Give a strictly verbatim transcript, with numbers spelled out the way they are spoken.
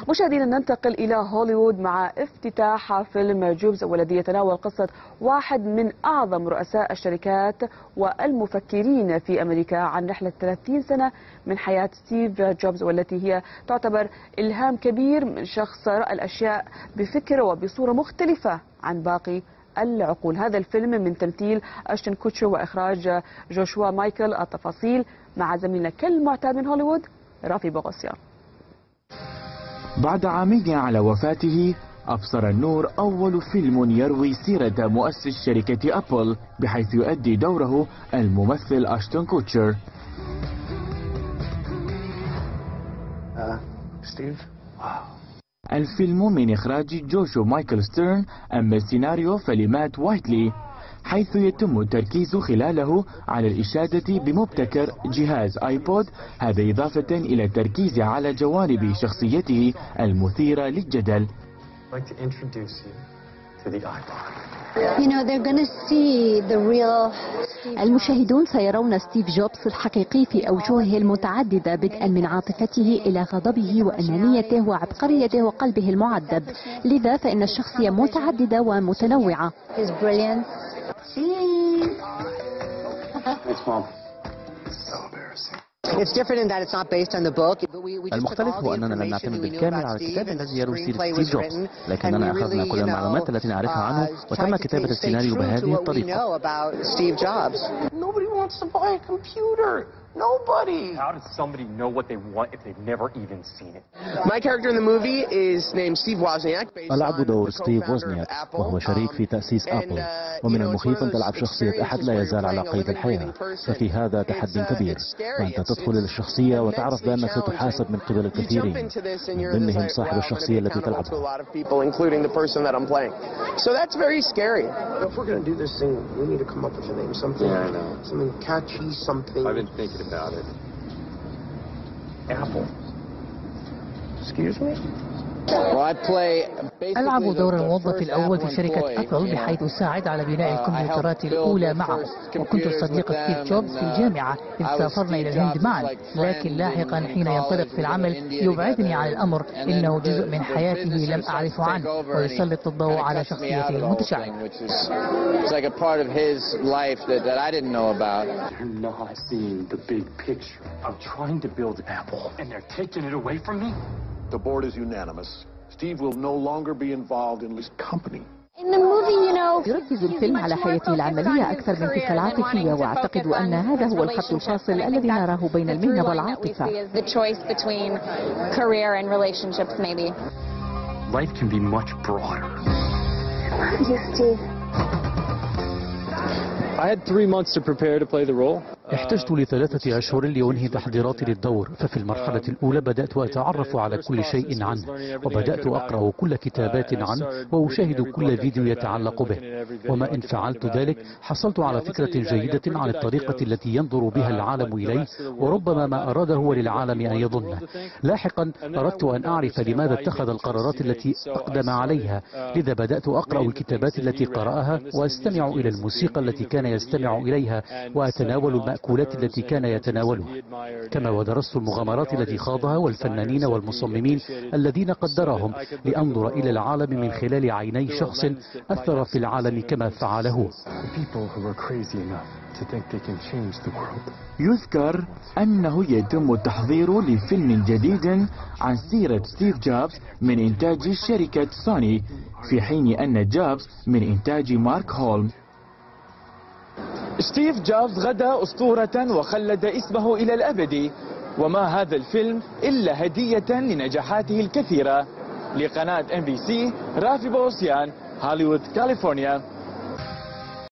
مشاهدينا ننتقل إلى هوليوود مع افتتاح فيلم جوبز، والذي يتناول قصة واحد من أعظم رؤساء الشركات والمفكرين في أمريكا عن رحلة ثلاثين سنة من حياة ستيف جوبز، والتي هي تعتبر إلهام كبير من شخص رأى الأشياء بفكر وبصورة مختلفة عن باقي العقول. هذا الفيلم من تمثيل أشتن كوتشر وإخراج جوشوا مايكل. التفاصيل مع زميلنا كالمعتاد من هوليوود رافي بوغوسيان. بعد عامين على وفاته أبصر النور أول فيلم يروي سيرة مؤسس شركة أبل، بحيث يؤدي دوره الممثل أشتون كوتشر. uh, ستيف واو. الفيلم من إخراج جوشو مايكل ستيرن، أما السيناريو فلمات وايتلي، حيث يتم التركيز خلاله على الإشادة بمبتكر جهاز آيبود، هذا إضافة إلى التركيز على جوانب شخصيته المثيرة للجدل. المشاهدون سيرون ستيف جوبز الحقيقي في أوجهه المتعددة، بدءا من عاطفته إلى غضبه وأنانيته وعبقريته وقلبه المعذب. لذا فإن الشخصية متعددة ومتنوعة. المختلف هو أننا لم نعتمد بالكامل على الكتاب الذي يروي سيرة ستيف جوبز، لكننا أخذنا كل المعلومات التي نعرفها عنه وتم كتابة السيناريو بهذه الطريقة. Nobody. How does somebody know what they want if they've never even seen it? My character in the movie is named Steve Wozniak. ألعب دور ستيف ووزنياك، وهو شريك في تأسيس أبل، ومن المخيف أن تلعب شخصية أحد لا يزال على قيد الحياة، ففي هذا تحدي كبير، وأنت تدخل إلى الشخصية وتعرف بأنك ستحاسب من قبل الكثيرين، من ضمنهم صاحب الشخصية التي تلعبها. So that's very scary. If we're going to do this thing, we need to come up with a name, something, yeah, I know. something catchy, something. I've been thinking about it. Apple. Excuse me? ألعب دور الموظف الأول في شركة أبل، بحيث أساعد على بناء الكمبيوترات الأولى معه. وكنت صديق ستيف جوبز في الجامعة إذ سافرنا إلى الهند معا، لكن لاحقا حين ينطلق في العمل يبعدني عن الأمر. إنه جزء من حياته لم أعرف عنه، ويسلط الضوء على شخصيته المتشعبة. The board is unanimous. Steve will no longer be involved in this company. يركز الفيلم على حياته العملية أكثر من تلك العاطفية، وأعتقد أن هذا هو الخط الفاصل الذي نراه بين المهنة والعاطفة. Life can be much broader. I had three months to prepare to play the role. احتجت لثلاثة أشهر لأنهي تحضيراتي للدور. ففي المرحلة الأولى بدأت أتعرف على كل شيء عنه، وبدأت أقرأ كل كتابات عنه وأشاهد كل فيديو يتعلق به. وما إن فعلت ذلك حصلت على فكرة جيدة عن الطريقة التي ينظر بها العالم إليه، وربما ما أراده هو للعالم أن يظنه. لاحقا أردت أن أعرف لماذا اتخذ القرارات التي أقدم عليها، لذا بدأت أقرأ الكتابات التي قرأها وأستمع إلى الموسيقى التي كان يستمع إليها، وأتناول المأكولات التي كان يتناولها، كما ودرست المغامرات التي خاضها والفنانين والمصممين الذين قدرهم، لأنظر إلى العالم من خلال عيني شخص أثر في العالم كما فعل هو. يذكر أنه يتم التحضير لفيلم جديد عن سيرة ستيف جوبز من إنتاج شركة سوني، في حين أن جوبز من إنتاج مارك هولم. ستيف جوبز غدا أسطورة وخلد اسمه إلى الأبد، وما هذا الفيلم إلا هدية لنجاحاته الكثيرة. لقناة إم بي سي رافي بوغوسيان، هوليوود، كاليفورنيا.